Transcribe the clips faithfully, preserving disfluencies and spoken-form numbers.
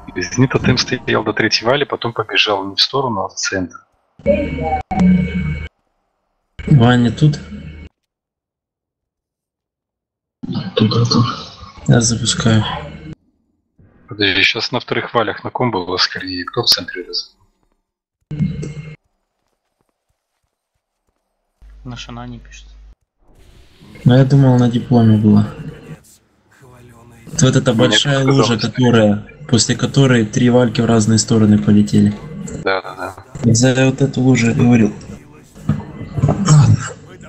Извини, тотем стоял до третьей вали, потом побежал не в сторону, а в центр. Ваня тут? Я запускаю. Подожди, сейчас на вторых валях на ком было скорее? Кто в центре раз? На Шана не пишет. Ну я думал, на дипломе было. Вот эта большая Мне лужа, которая, после которой три вальки в разные стороны полетели. Да, да, да. За вот эту лужу я говорил. Ладно.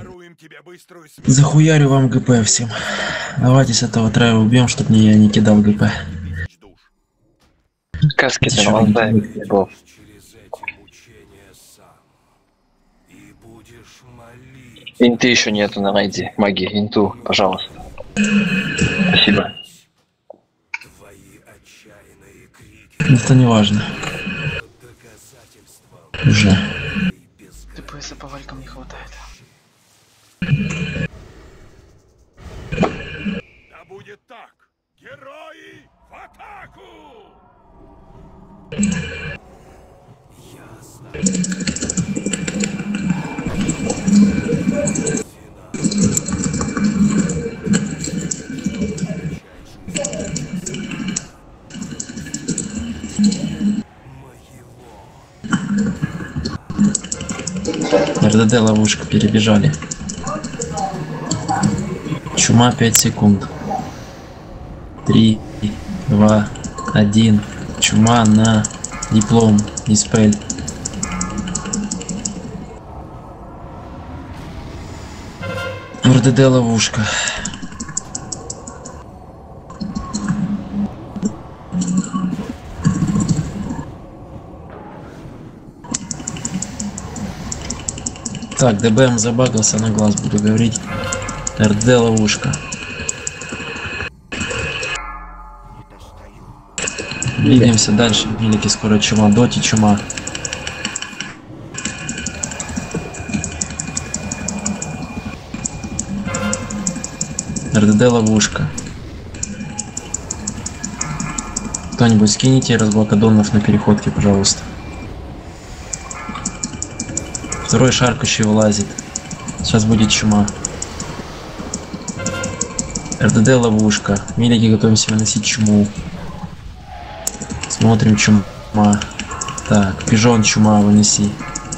Захуярю вам ГП всем. Давайте с этого трая убьем, чтобы не я не кидал ГП. Каски там был. Инты еще нету на райде. Маги, инту, пожалуйста. Спасибо. Это не важно. Уже. ТПСа по валькам не хватает. Да будет так! Герои в атаку! РДД ловушка, перебежали. Чума пять секунд. три, два, один. Чума на диплом. Диспель. РДД ловушка. Так, ДБМ забагался, на глаз буду говорить. РД ловушка. Двигаемся дальше. Велики скоро чума. Доти чума. РДД ловушка. Кто-нибудь скинете разблокадонов на переходке, пожалуйста. Второй шаркающий вылазит. Сейчас будет чума. РДД ловушка. Милики, готовимся выносить чуму. Смотрим чума. Так, пижон чума вынеси.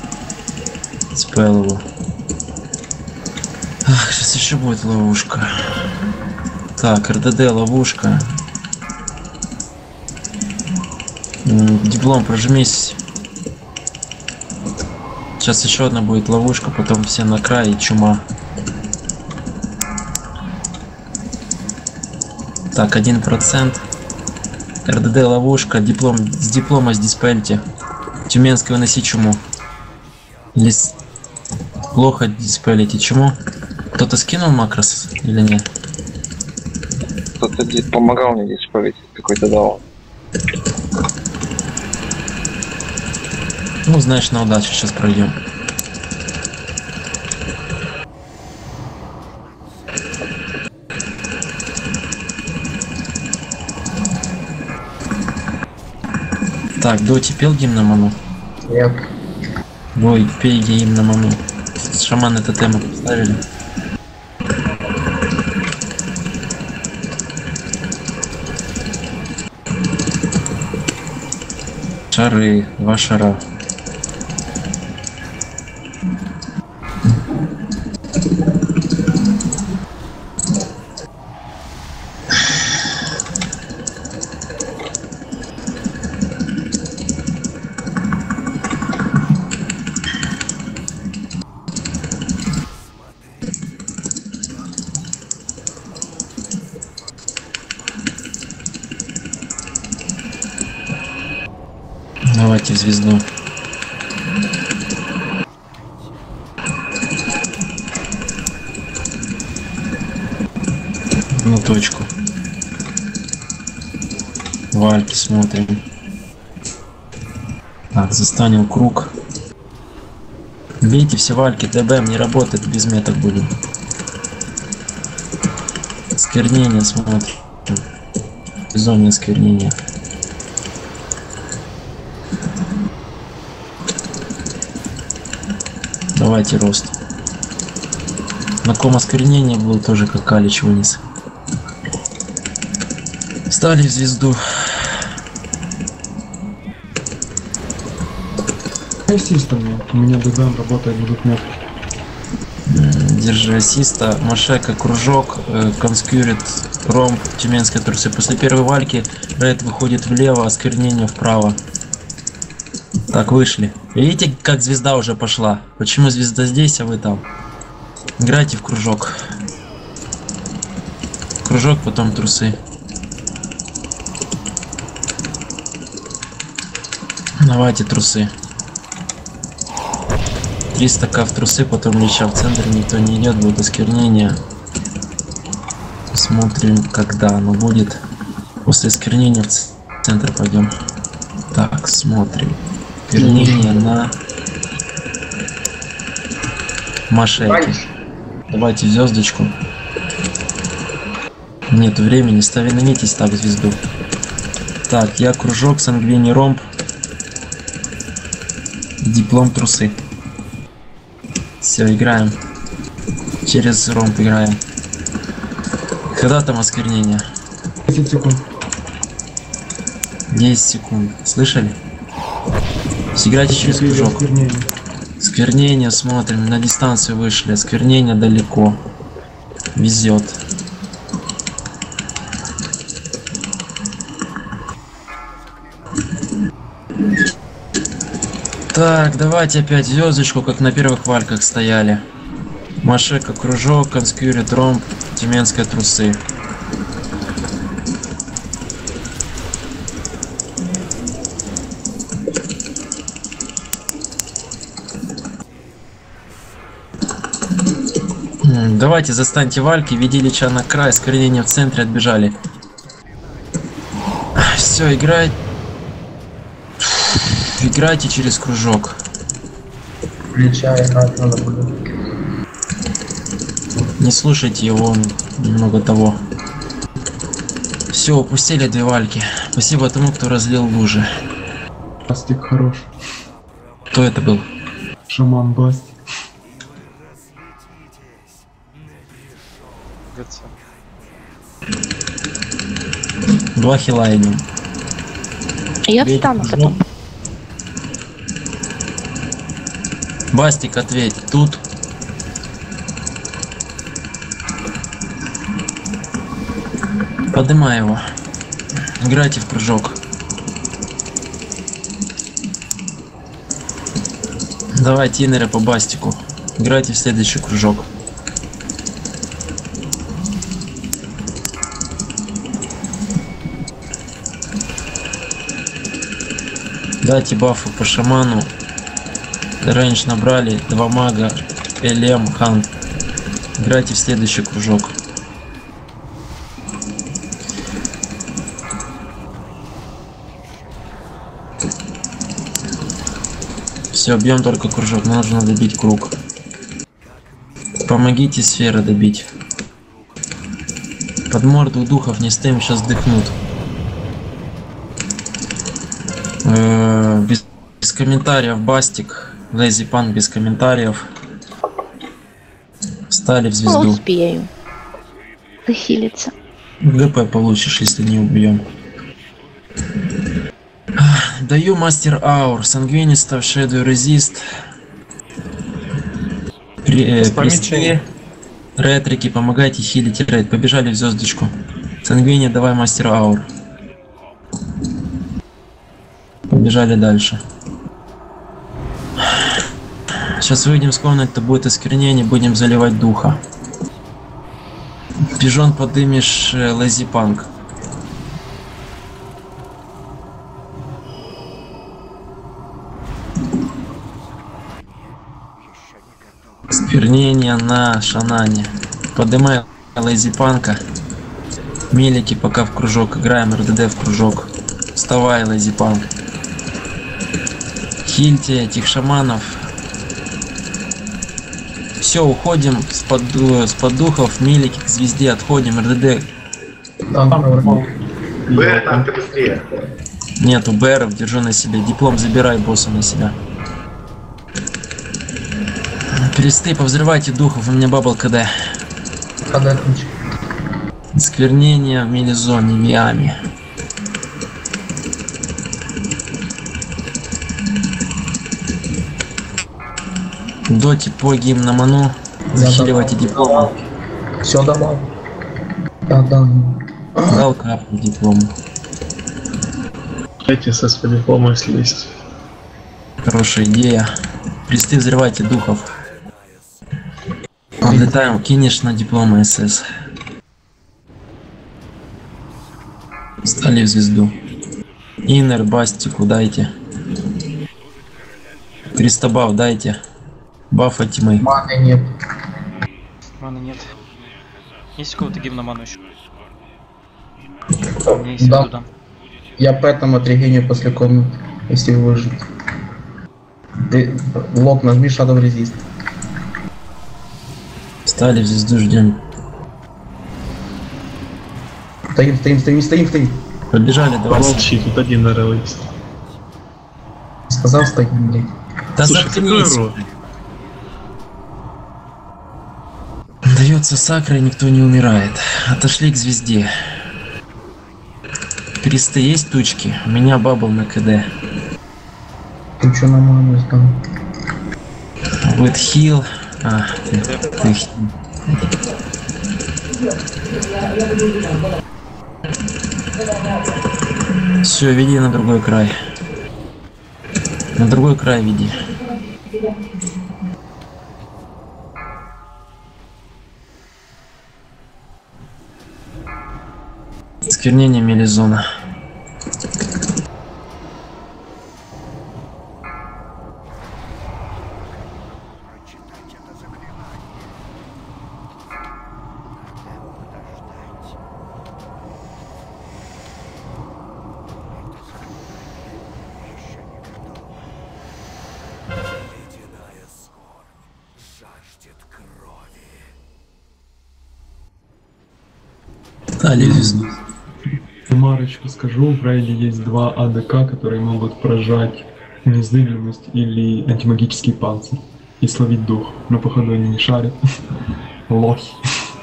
Спел его. Ах, сейчас еще будет ловушка. Так, РДД ловушка. Диплом, прожмись. Сейчас еще одна будет ловушка, потом все на край и чума. Так, один процент. РДД ловушка, диплом, с диплома с диспельте. Тюменский выноси чуму. Или с... плохо диспелите чуму. Кто-то скинул макрос или нет? Кто-то помогал мне диспелить, какой-то дал. Ну, знаешь, на удачу сейчас пройдем. Так, Доти пел гимн на ману? Нет. Ой, пей гимн на ману. Шаманы тотемы поставили. Шары, два шара. Давайте в звезду. На точку. Вальки смотрим. Так, застанил круг. Видите, все вальки, ДБМ не работает, без меток будем. Сквернение смотрим. Зоне сквернения. Давайте рост. На ком осквернение был тоже как Калич вынес. Стали в звезду. Ассист у меня. У меня ДДМ работает в двух метрах. Держи ассиста. Машека, кружок, э, конскюрит, ромб, тюменская трусы. После первой вальки рейд выходит влево, осквернение вправо. Так, вышли. Видите, как звезда уже пошла? Почему звезда здесь, а вы там? Играйте в кружок. Кружок, потом трусы. Давайте трусы. триста ка в трусы, потом леча в центр, никто не идет, будет осквернение. Смотрим, когда оно будет. После осквернения в центр пойдем. Так, смотрим. Осквернение на Машеке. Давайте звездочку. Нет времени, становитесь так звезду. Так, я кружок, сангвини, ромб. Диплом, трусы. Все, играем. Через ромб играем. Когда там осквернение? десять секунд. десять секунд. Слышали? Сыграйте через кружок. Осквернение. Сквернение смотрим. На дистанцию вышли. Осквернение далеко. Везет. Так, давайте опять звездочку, как на первых вальках стояли. Машека, кружок, конскюрит, ромб, тюменская трусы. Давайте застаньте вальки, веди лича на край, скорнение в центре, отбежали. Все, играй. Играйте через кружок. Лича играть надо будет. Не слушайте его, он немного того. Все, упустили две вальки. Спасибо тому, кто разлил лужи. Бастик хорош. Кто это был? Шаман Бастик. ГЦ. Два хила идем. Я Бейте встану кружок. потом. Бастик, ответь, тут. Поднимай его. Играйте в кружок. Давайте инеры по бастику. Играйте в следующий кружок. Дайте бафы по шаману. Рейндж набрали. Два мага. Элем, хан. Играйте в следующий кружок. Все, бьем только кружок. Нам нужно добить круг. Помогите сферы добить. Под морду духов не стоим, сейчас дыхнут. Э-э, без, без комментариев бастик. Лэзи пан без комментариев. Встали в звезду. Успею. Захилиться. ГП получишь, если не убьем. Даю мастер аур, сангвинистов, шэдоу резист. При, э, приспи, ретрики, помогайте хилить рейд. Побежали в звездочку. Сангвини, давай мастер аур. Побежали дальше. Сейчас выйдем с комнаты, то будет осквернение, будем заливать духа. Пижон, подымешь э, лэзи панк. Осквернение на шанане. Подымай лэзи панка. Мелики пока в кружок играем, РДД в кружок. Вставай, лэзи панк. Хильте этих шаманов. Все, уходим с под, с под духов, мелики к звезде, отходим, РДД. Б, там ты быстрее. Нету БРов, держу на себе. Диплом забирай босса на себя. Пересты, повзрывайте духов, у меня бабл КД. Подай ключ. Сквернение в мелизоне, Миами. Доти по гимн на ману. Захиливайте диплом. Все добавил. Да, да. Дал капу диплому. Эти со своей диплома, если есть. Хорошая идея. Пересты, взрывайте духов. Подлетаем, кинешь на диплом СС. Стали в звезду. Иннер, бастику дайте. Крестобаф дайте. Бафа тьмы. Маны нет. Маны нет. Есть у кого-то гимн на ману еще? У меня есть Да. туда. Я поэтому отрегеню после комнаты, если выжить. Ты лоб нажми Shadow Resist. Стали в звезду, ждем. Стоим, стоим, стоим, стоим, стоим. Побежали, давай. Помолчи, тут один РЛ есть. Сказал стоим, блядь. Да Слушай, заткнись. какой рот? Дается сакра, и никто не умирает. Отошли к звезде. Кресты есть тучки? У меня бабл на КД. Ты чё на ману сдал? Будет хил. А, ты, ты хил. Все, веди на другой край. На другой край веди. Сквернение мелизона. Дали звезду. Марочку скажу, в рейде есть два АДК, которые могут прожать незыблемость или антимагический панцирь и словить дух, но походу они не шарят. Лохи.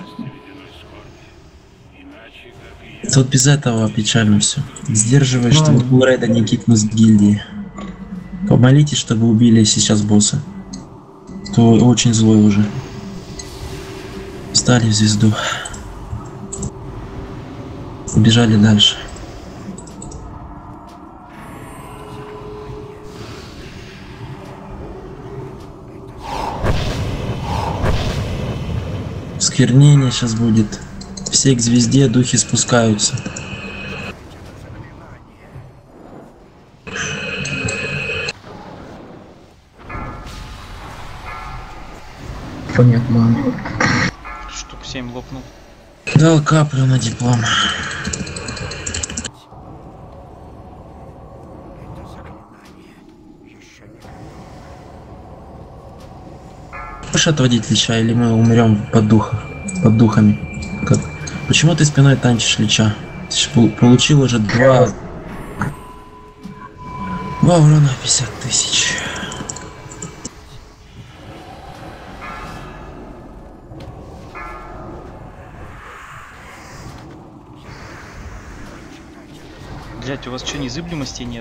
Тут без этого печально все. Сдерживай, чтобы у рейда не кикнуть с гильдии. Помолитесь, чтобы убили сейчас босса. То очень злой уже. Встали в звезду. Убежали дальше. Сквернение сейчас будет. Все к звезде, духи спускаются. Нет маны. Штук семь лопнул. Дал каплю на диплом. Можешь отводить лича, или мы умрем под духом, под духами? Как? Почему ты спиной танчишь лича? Ты же пол- получил уже два... Два урона пятьдесят тысяч. Блять, у вас что, незыблемости нет?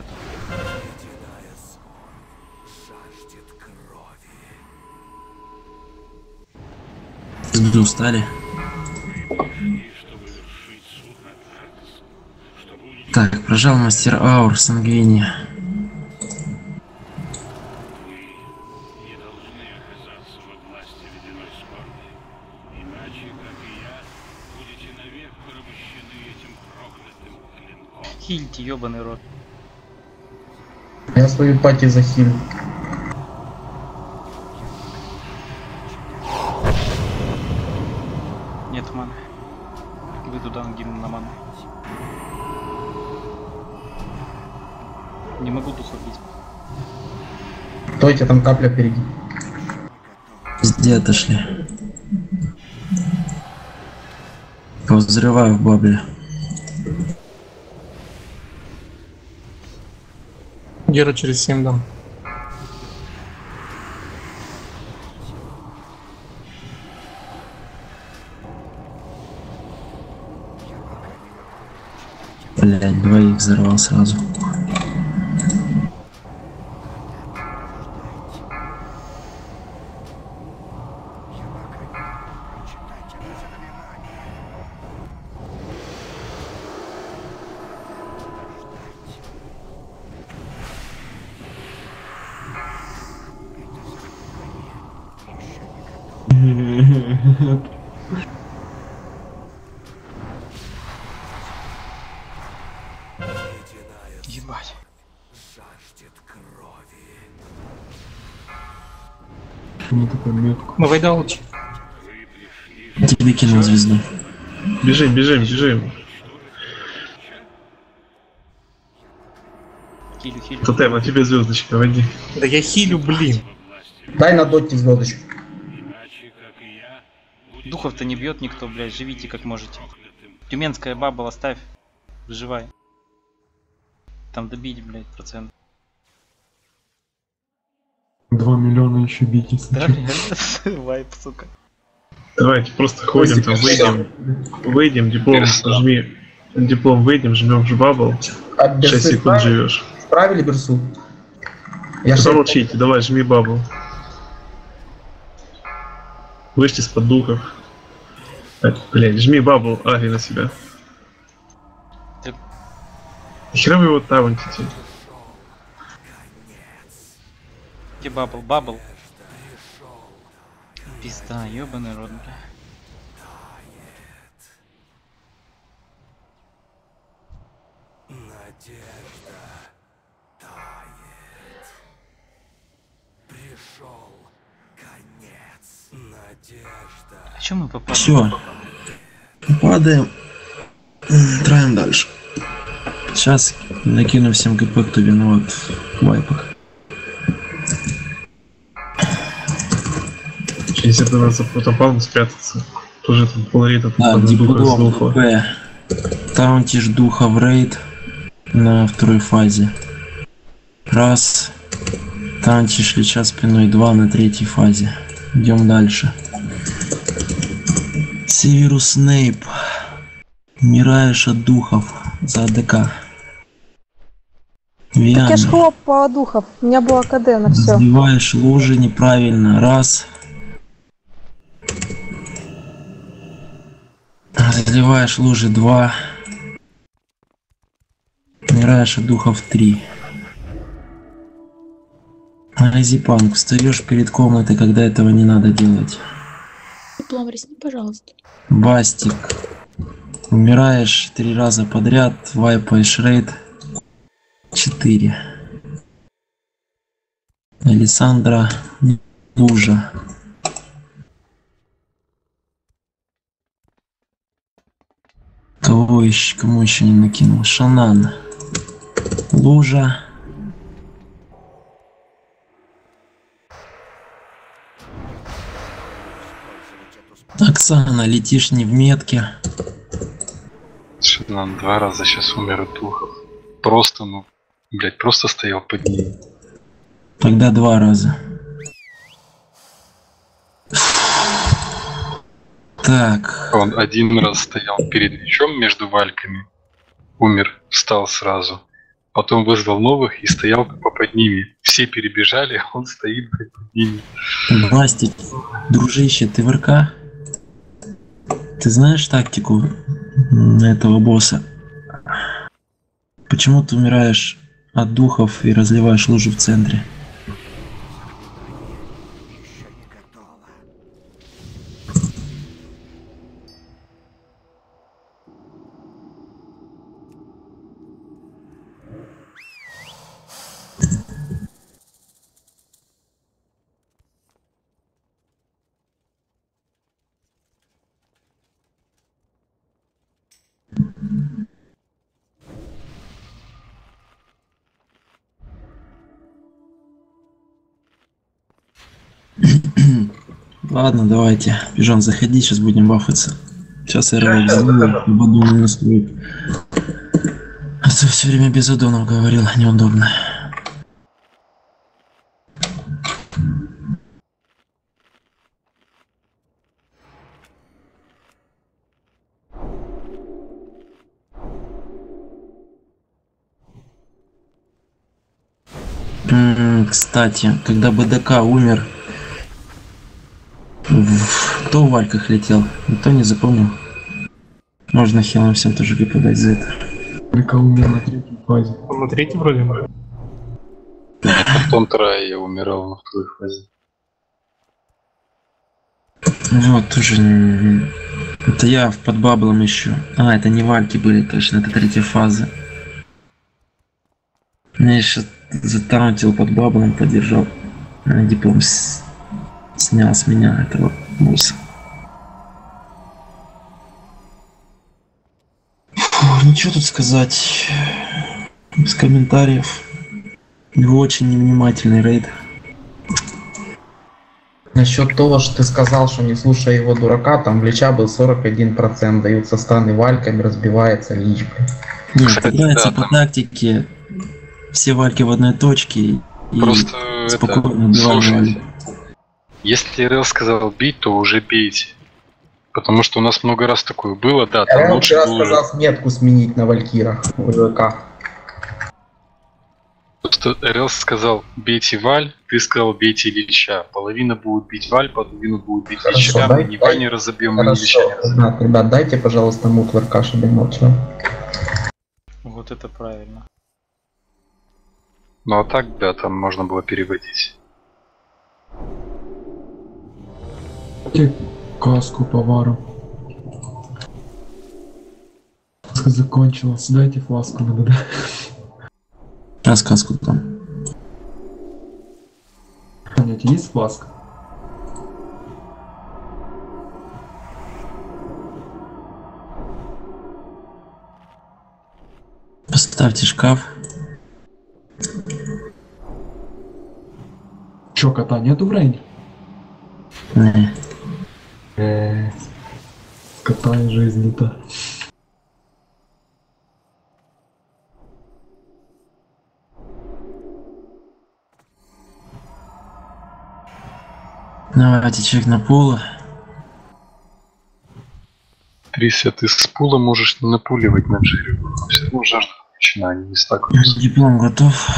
Звезду устали. Так, прожал мастер аур, сангвиния. Хильте, ёбаный рот. Я свою пати захилю. Нет маны. Выйду дам гимн на ману. Не могу духа бить. Стойте, там капля впереди. Везде отошли. Повзрываю в бабле. Гера через семь дам. блядь, двоих взорвал сразу. Ебать. Почему такой метку? Мы вайда лучше. Тебе кинул звезду. Бежим, бежим, бежим. Хилю, хилю. Тотем, на тебе звездочка, войди. Да я хилю, блин. Дай на дотте звездочку. Духов-то не бьет никто, блядь, живите как можете. Тюменская бабла ставь, выживай. Там добить, блядь, процент. Два миллиона еще бить, если Да, чё. реально, вайп, сука. Давайте просто ходим, там выйдем. Выйдем, диплом жми. Диплом выйдем, жмем в бабл. А берсы шесть секунд справили? живешь. Справили берсу? Я шесть- Замолчите, давай, жми бабл. Вышли из-под духов. Так, блядь, жми бабл, ари на себя. Ты- Хера вы его таунтите? Где бабл, бабл. Пизда, ёбаный рот, бля. А чё мы попали? Все. Падаем. М, Траем дальше. Сейчас накину всем ГП, кто виноват в вайпах. Если бы надо за протопалом спрятаться, тоже там половина Да, под духа диплом сдохла. ГП. Таунтишь духа в рейд на второй фазе. Раз. Таунтишь леча спиной. Два на третьей фазе. Идем дальше. Северус Снейп. Умираешь от духов за АДК. Так я ж Виана. хлопала духов, у меня была КД на все. Сбиваешь лужи неправильно. Раз. Разливаешь лужи. Два. Умираешь от духов. Три. Айзипанк, встаешь перед комнатой, когда этого не надо делать. Диплом резни, пожалуйста. Бастик. Умираешь три раза подряд, вайпаешь рейд. Четыре. Александра Лужа. Кого еще, кому еще не накинул? Шанан. Лужа. Оксана, летишь не в метке. Шанан два раза сейчас умер от духов. Просто, ну, блять, просто стоял под ним. Тогда два раза. Так. Он один раз стоял перед мечом между вальками. Умер, встал сразу. Потом вызвал новых и стоял тупо под ними. Все перебежали, а он стоит блядь, под ними. Бастик, дружище, ты в РК? Ты знаешь тактику этого босса? Почему ты умираешь от духов и разливаешь лужу в центре? Ладно, давайте. Пижон, заходи, сейчас будем бафаться. Сейчас я рывок сделаю, баду не настроит. А то все время без аддонов говорил, неудобно. М, Кстати, когда БДК умер, в- кто в вальках летел? Никто не запомнил. Можно хилом всем тоже подать за это. БДК умер на третьей фазе. Он на третьей вроде бы. Нет, потом Трай я умирал на второй фазе. Вот, тоже... м, Это я в под баблом еще. А, это не вальки были, точно, это третья фаза. Меня еще затаунтил под баблом, поддержал. А, диплом с- снял с меня этого босса. Фу, ничего тут сказать. Без комментариев. Его очень невнимательный рейд. Насчет того, что ты сказал, что не слушай его дурака, там в Лича был сорок один процент, даются станы вальками, разбивается Лич. Нет, Кстати, играется да, по там- тактике. Все вальки в одной точке. И Просто спокойно это, убиваем слушайте, вальки. если РЛ сказал бить, то уже бейте. Потому что у нас много раз такое было, да, там Я лучше вчера было... сказал метку сменить на валькирах в ВК. Просто РЛ сказал бейте Валь, ты сказал бейте Лича. Половина будет бить Валь, половина будет бить Хорошо, Лича. дай- Мы ни дай- Валь не разобьем, мы ни Хорошо, Лича не разобьем. ребят, ребят, дайте, пожалуйста, мут в РК, чтобы я молчал. Вот это правильно. Ну а так, да, там можно было переводить. Дайте каску повару. Каска закончилась. Дайте фласку на ДД. А сказку там. Понятие, есть фласка? Поставьте шкаф. Чё, кота нету в рейде? Не. Э, Кота и жизни-то. Давайте человек на полу. Трися, ты с пула можешь не напуливать на Джерри. Все равно жажда включена, они не стакаются. Диплом готов.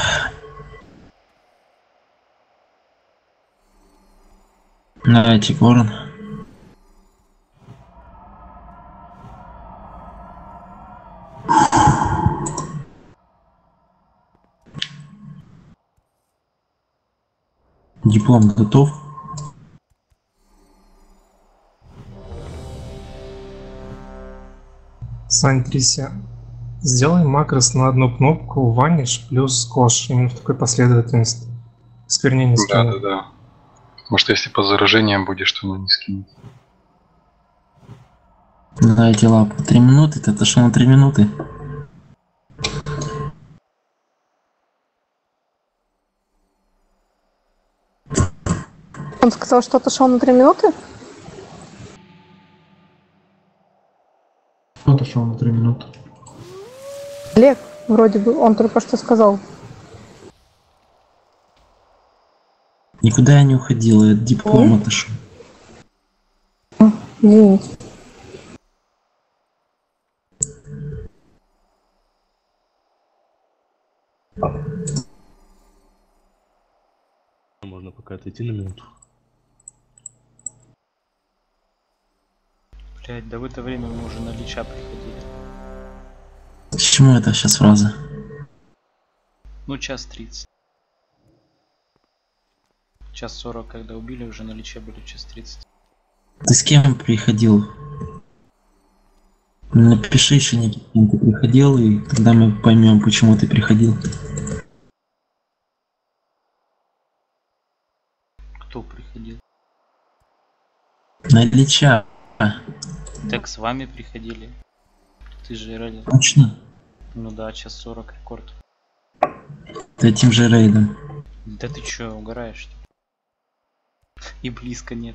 Давайте, Ворон. Диплом готов. Сань, Трися, сделай макрос на одну кнопку ваниш плюс кош, именно в такой последовательности. Сквернение Да, скинул. да, да. Может, если по заражениям будешь, то оно не скинет. Дайте лапу. Три минуты, ты отошел на три минуты. Он сказал, что отошел на три минуты? Кто отошел на три минуты? Олег, вроде бы, он только что сказал. Никуда я не уходил, я от диплома отошел. Извините. Можно пока отойти на минуту. Блять, да в это время мы уже на Лича приходили. К чему это сейчас фраза? Ну, час тридцать. Час сорок, когда убили, уже на Личе были час тридцать. Ты с кем приходил? Напиши еще не кем ты приходил, и тогда мы поймем, почему ты приходил. Кто приходил? На Лича. Так с вами приходили. Ты же рейдер. Точно? Ну да, час сорок рекорд. Ты этим же рейдом. Да ты чё, угораешь что ли? И близко нет.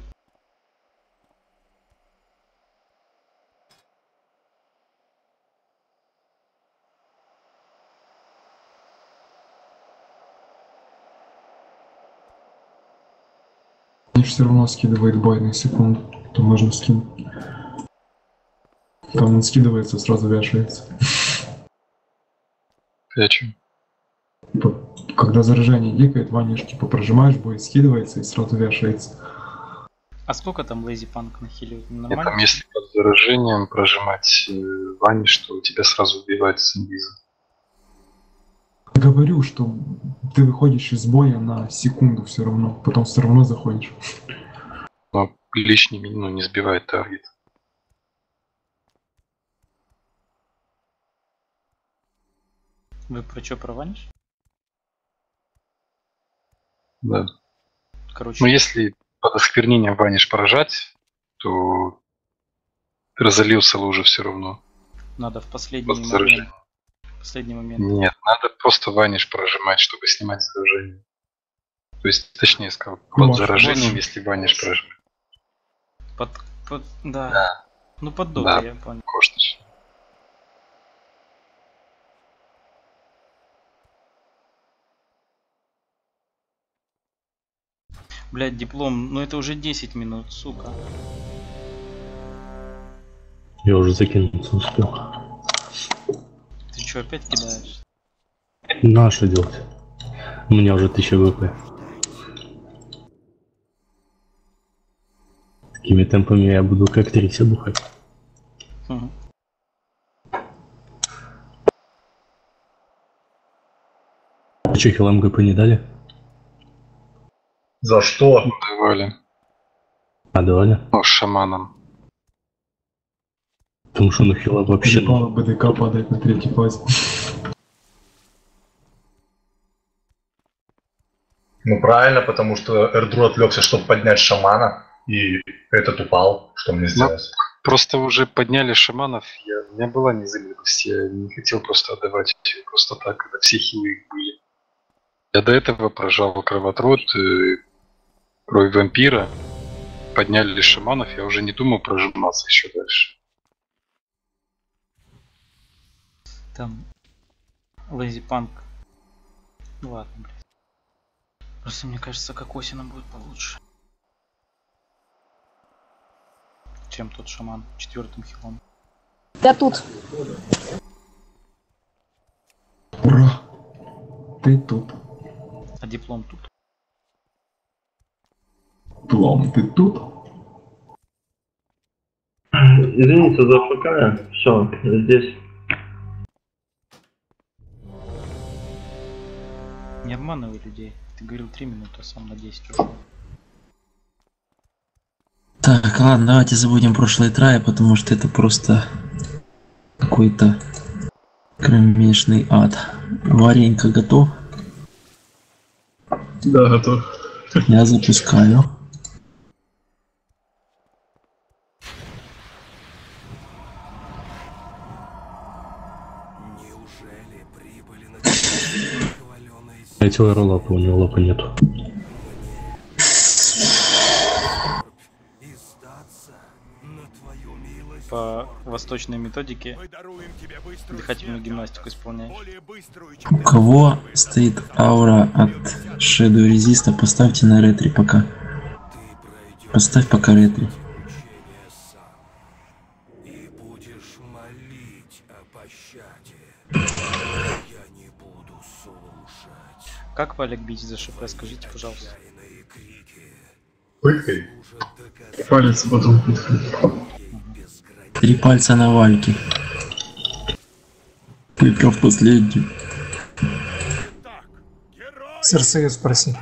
Мне все равно скидывает бой на секунду, то можно скинуть. Там он скидывается, сразу вешается. Ты о чем? Типа, Когда заражение дикает, ваниш типа прожимаешь, бой скидывается и сразу вешается. А сколько там Лэзи Панк нахилит? Нет, Нормально? там если под заражением прожимать э, ваниш, то тебя сразу убивает с инвиза. Говорю, что ты выходишь из боя на секунду все равно, потом все равно заходишь. Но лишний ну, не сбивает таргет. Вы про что, про ваниш? Да. Короче, Но если под осквернением ваниш поражать, то ты разолился лужу все равно. надо в последний Под момент. заражением. Последний момент. Нет, надо просто ваниш прожимать, чтобы снимать заражение. То есть, точнее сказал, под Может, заражением, может. если ваниш прожимать. Под, под, да. Да. Ну под Да. дотой, я понял. Коштыч. Блять, диплом, ну это уже десять минут, сука. Я уже закинуться успел. Ты что, опять кидаешь? На что делать? У меня уже тысяча ВП. Такими темпами я буду как тридцать бухать. Угу. А че, хилам ГП не дали? За что? Давали. А давали? Ну, с шаманом. Потому что на хила вообще... Ебало БДК падает на третьей фазе. Ну правильно, потому что Эрдру отвлекся, чтобы поднять шамана, и этот упал. Что мне сделать? Просто уже подняли шаманов, я, у меня была незыблемость, я не хотел просто отдавать просто так, когда все хилы были. Я до этого прожал кровотрот, э, кровь вампира, подняли шаманов, я уже не думал прожиматься еще дальше. Там Лэзи Панк. Ну ладно, блядь. Просто мне кажется, Кокосина будет получше, чем тот шаман четвертым хилом. Я тут. Ура! Ты тут. А диплом тут. Плом, ты тут? Извините за ФК, все, здесь. Не обманывай людей. Ты говорил три минуты, а сам на десять ушел. Так, ладно, давайте забудем прошлые траи, потому что это просто какой-то кромешный ад. Варенька готов? Да, готов. Я запускаю. Третьего роллапа, у него лапа нету. По восточной методике дыхательную гимнастику исполняешь. У кого стоит аура от Shadow Resist, поставьте на ретри пока. Поставь пока ретри. Как Валик бить за ШП, скажите, пожалуйста. Пыткой? Палец потом пыткой. Три пальца на вальке. Пытка в последнюю. Серсею спроси.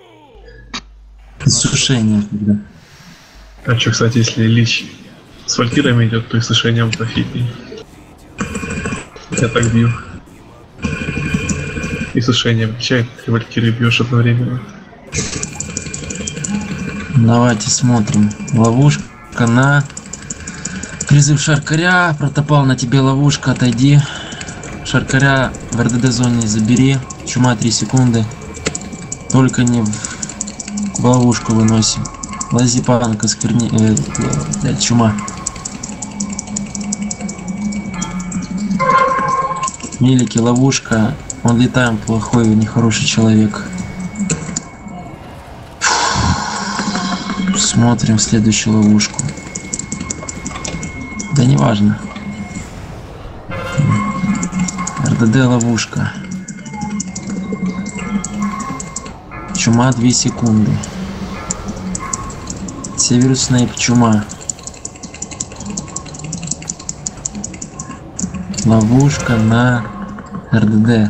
Сушение когда. А что, кстати, если Лич с валькирами идет, то и сушением профитней. Я так бью. И сушение облегчает, и валькиры бьешь одновременно. Давайте смотрим. Ловушка на призыв Шаркаря. Протопал на тебе ловушка, отойди. Шаркаря в эр дэ дэ зоне забери. Чума три секунды. Только не в, в ловушку выносим. Лази панка скверни... Э, блядь, чума. Милики, ловушка. Он летаем плохой, нехороший человек. Смотрим следующую ловушку. Да не важно. эр дэ дэ ловушка. Чума две секунды. Северус Снейп, чума. Ловушка на эр дэ дэ.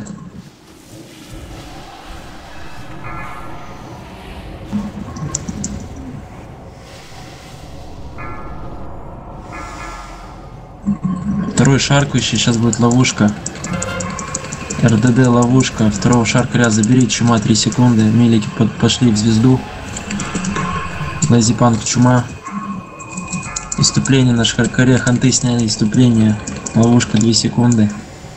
Второй шаркающий, сейчас будет ловушка. эр дэ дэ ловушка. Второго шаркаря забери, чума три секунды. Милики под, пошли в звезду. Лазипанк, чума. Иступление на шаркаре. Ханты сняли иступление. Ловушка две секунды.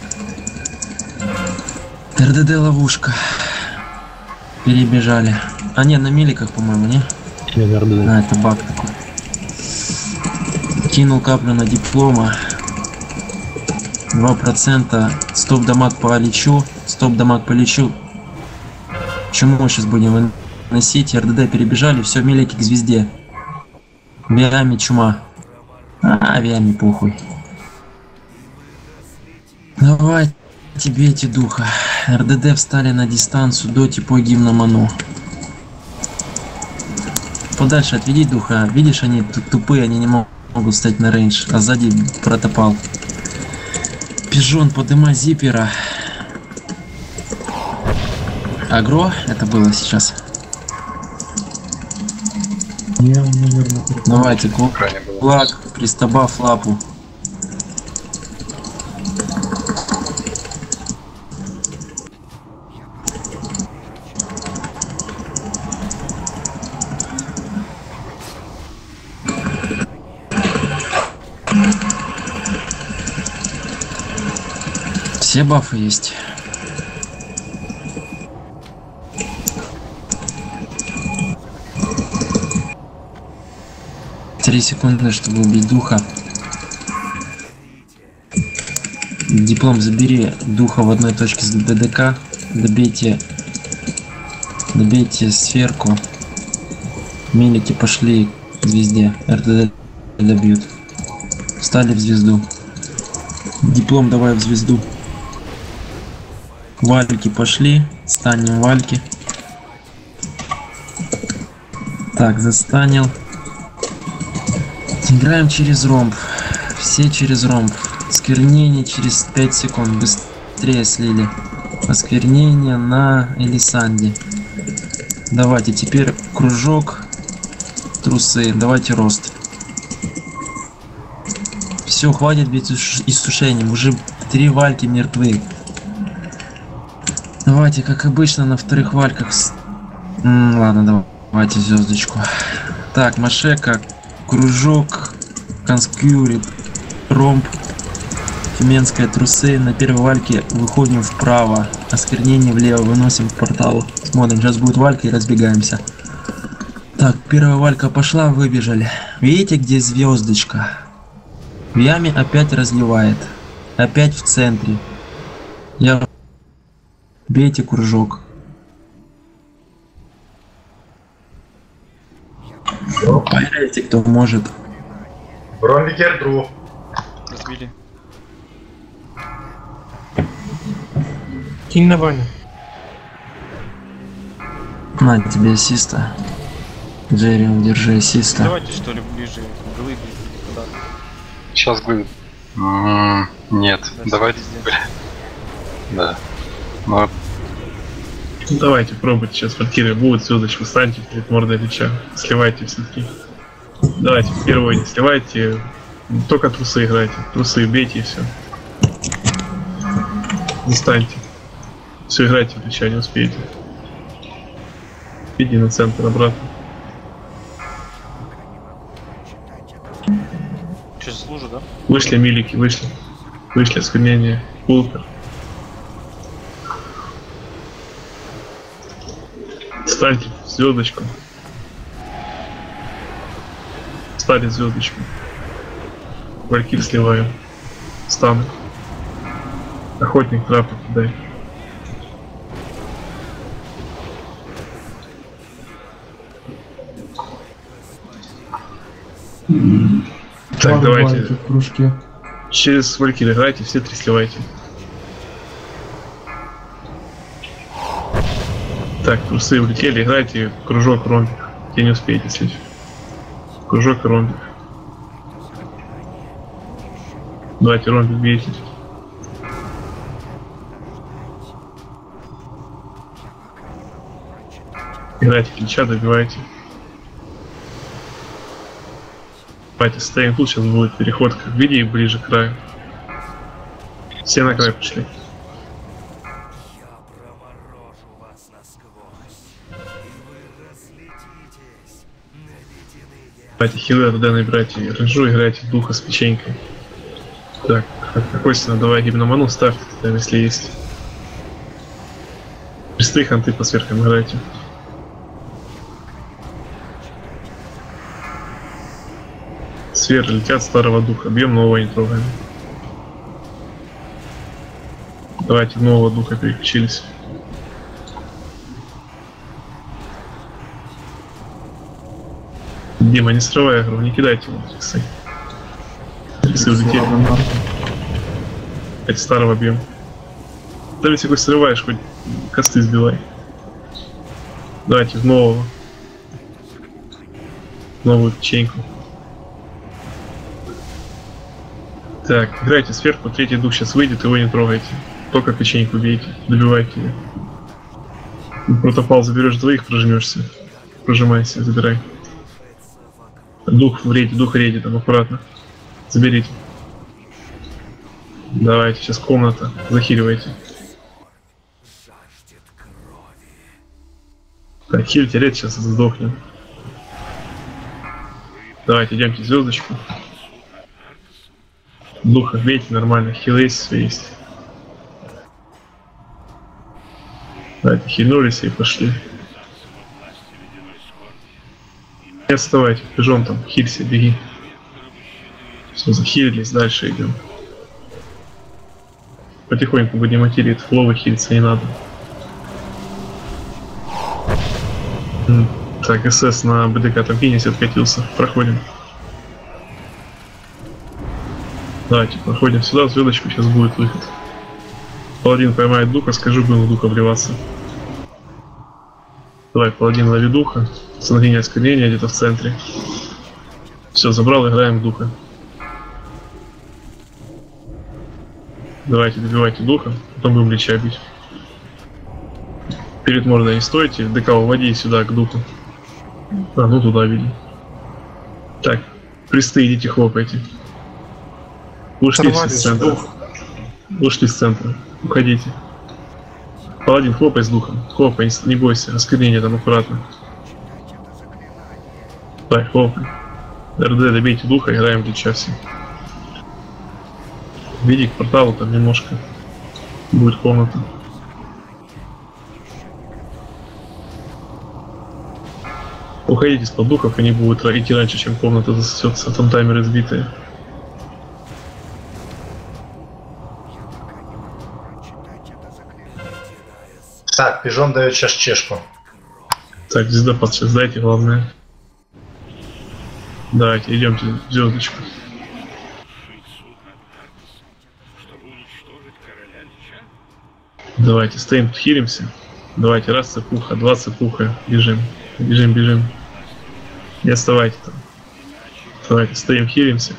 эр дэ дэ ловушка. Перебежали. А нет, на миликах, по-моему, не? А, это баг такой. Кинул каплю на диплома. два процента. Стоп дамаг по лечу. Стоп дамаг по лечу. Чему мы сейчас будем выносить? эр дэ дэ перебежали. Все, милики к звезде. Виами чума. А, Виами похуй. Давайте бейте духа. эр дэ дэ встали на дистанцию до типа гимна Ману. Подальше отведи духа. Видишь, они тупые, они не могут встать на рейндж. А сзади протопал. Пижон, подыма зипера. Агро это было сейчас. Не, наверное, давайте, кулак, пристабав лапу. Все бафы есть. Три секунды, чтобы убить духа. Диплом забери духа в одной точке с дэ дэ ка. Добейте, добейте сферку. Милики пошли к звезде. эр дэ дэ добьют. Встали в звезду. Диплом давай в звезду. Вальки пошли. Станем вальки. Так, застанил. Играем через ромб. Все через ромб. Осквернение через пять секунд. Быстрее слили. Осквернение на Элисанде. Давайте теперь кружок. Трусы. Давайте рост. Все, хватит бить иссушением. Уже три вальки мертвы. Давайте, как обычно, на вторых вальках. М -м, ладно, давайте звездочку. Так, Машека, кружок, конскьюрит, ромб, тюменская трусы. На первой вальке выходим вправо, осквернение влево, выносим в портал. Смотрим, сейчас будет валька и разбегаемся. Так, первая валька пошла, выбежали. Видите, где звездочка? В яме опять разливает. Опять в центре. Я... Бейте кружок. Поверьте, кто может. Ромбик Эрдру. Разбили. Кинь на Ваню. На тебе ассиста. Джерри, держи ассиста. Давайте что ли ближе к глыбе. Туда. Сейчас глыб. М-м, нет, да, давайте. Да. Но... Давайте пробуйте, сейчас Валькирия будет, звездочку станьте перед мордой Лича. Сливайте все-таки. Давайте, первое не сливайте. Только трусы играйте. Трусы бейте и все. Застаньте. Все, играйте в Лича, не успеете. Иди на центр обратно. Что, служу, да? Вышли милики, вышли. Вышли осквернение. Пулкер. Станьте звездочку. Стали звездочку. Валькир сливаю. Стану. Охотник трапы кидай. Так, Ладно, давайте. в кружке. Через Валькир играйте, все три сливайте. Так, трусы улетели, играйте кружок, ромбик. Те не успеете слить. Кружок и ромбик. Давайте ромбик бейте. Играйте клича, добивайте. Давайте стоим тут, сейчас будет переход к виде и ближе к краю. Все на край пошли. Давайте хилы РД набирайте, ренжу, играйте духа с печенькой. Так, Костина, давай гибноману ставь, там, если есть. Присты, ханты по сверхам играйте. Сферы летят старого духа, бьем нового, не трогаем. Давайте нового духа переключились. Дима, не срывай игру, не кидайте его, часы. Часы улетели. Эти старого бьем. Даже если хоть срываешь, хоть косты сбивай. Давайте в нового. Новую печеньку. Так, играйте сверху, третий дух сейчас выйдет, его не трогайте. Только печеньку бейте, добивайте ее. Протопал заберешь двоих, прожмешься. Прожимайся, забирай. Дух в рейде, дух в рейде, там аккуратно. Заберите. Давайте, сейчас комната, захиливайте. Так, хильте рейд, сейчас сдохнем. Давайте, идемте звездочку. Духа бейте нормально, хилы есть, есть. Давайте хильнулись и пошли. Не отставайте, пижон там, хилься, беги. Все, захилились, дальше идем. Потихоньку будем материть, фловы хилиться не надо. Так, СС на БДК там кинес откатился, проходим. Давайте, проходим сюда, звездочку, сейчас будет выход. Паладин поймает духа, скажу, будем в духа вливаться. Давай, паладин лови духа. Смотрение оскорбления где-то в центре. Все, забрал, играем в духа. Давайте, добивайте духа, потом будем леча бить. Перед мордой не стойте, ДК уводи сюда к духу. А, ну туда видим. Так, присты, идите хлопайте. Ушли с центра. Ушли с центра. Уходите. Паладин, хлопай с духом. Хлопай, не, не бойся. Осквернение там аккуратно. Так, хлопай. РД, добейте духа, играем в часе. Веди к порталу, там немножко будет комната. Уходите из-под духов, они будут идти раньше, чем комната засосется, там таймеры сбитые. Так, пижон дает сейчас чешку. Так, звездопад сейчас дайте, главное. Давайте, идемте в звездочку. Давайте, стоим, хилимся. Давайте, раз цепуха, два цепуха, бежим. Бежим, бежим. Не отставайте там. Давайте, стоим, хилимся.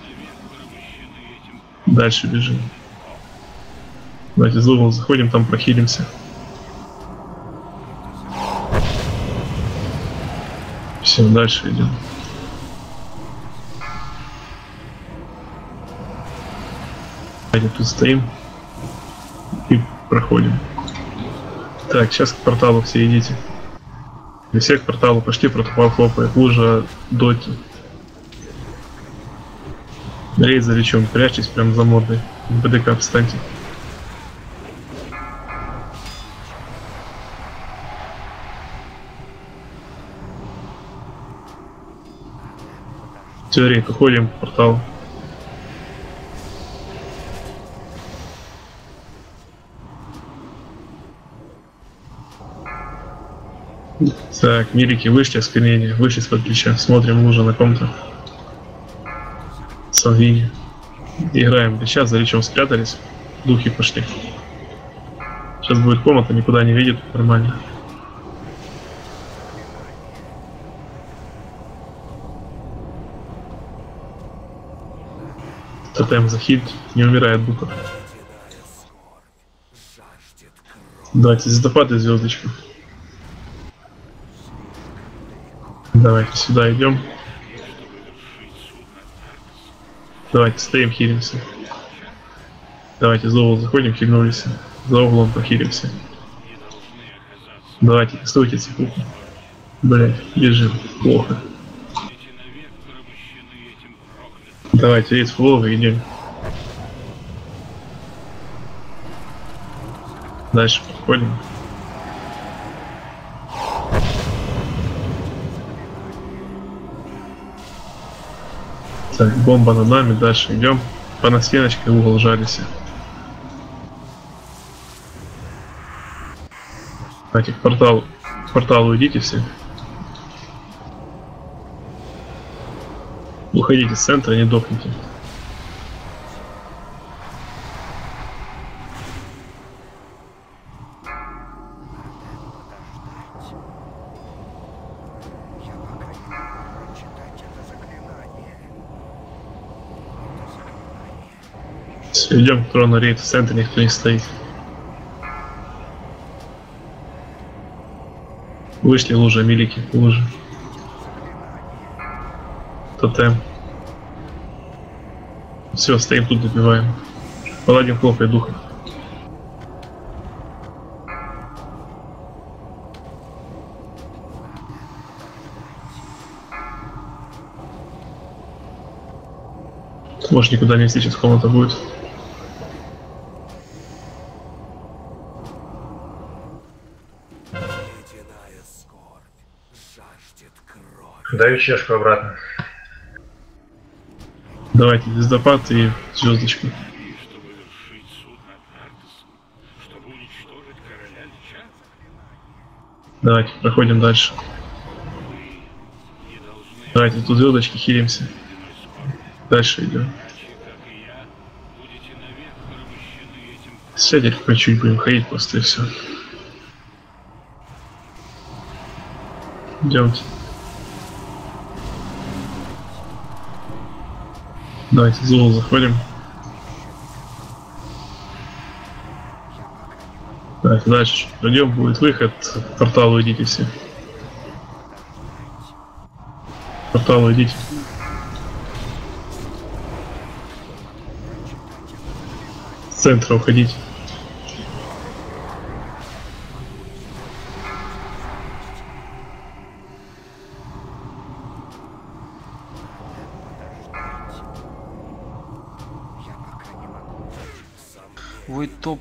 Дальше бежим. Давайте, за угол заходим, там прохилимся. Все, дальше идем. Давайте, тут стоим и проходим. Так, сейчас к порталу все идите. И все к порталу пошли, протопал хлопает. Лужа, доти. Рейд за лечом, прячьтесь прям за мордой. В БДК встаньте. Все, рейд, уходим к порталу. Так, мирики вышли, осквернение, вышли с-под плеча, смотрим лужа на ком-то. Сангвини. Играем сейчас, за речом спрятались, духи пошли. Сейчас будет комната, никуда не видит, нормально. Тотем захильт, не умирает духа. Давайте звездопады звездочку. Давайте сюда идем. Давайте стоим, хилимся. Давайте за угол заходим, хильнулись. За углом похилимся. Давайте, стойте цепуху. Блять, бежим. Плохо. Давайте, рейд флова, идем. Дальше подходим. Так, бомба над нами, дальше идем. По на стеночке угол жались. Давайте к порталу, к порталу идите все. Уходите с центра, не дохните. Все, идем к трону рейд, в центре никто не стоит. Вышли лужа, милики, лужа. Тотем. Все, стоим тут, добиваем. Паладин хлопает духом. Может, никуда не идти, сейчас комната будет. Даю чешку обратно. Давайте звездопад и звездочку. Давайте, проходим дальше. Давайте тут звездочки хилимся. Дальше идем. Сядь по чуть будем ходить просто и все. Идемте. Давайте за угол заходим. Давайте дальше пройдем, будет выход. К порталу идите все. К порталу идите. С центра уходите. Вой топ.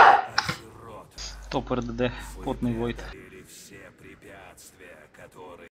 Топ эр дэ дэ, потный Войд.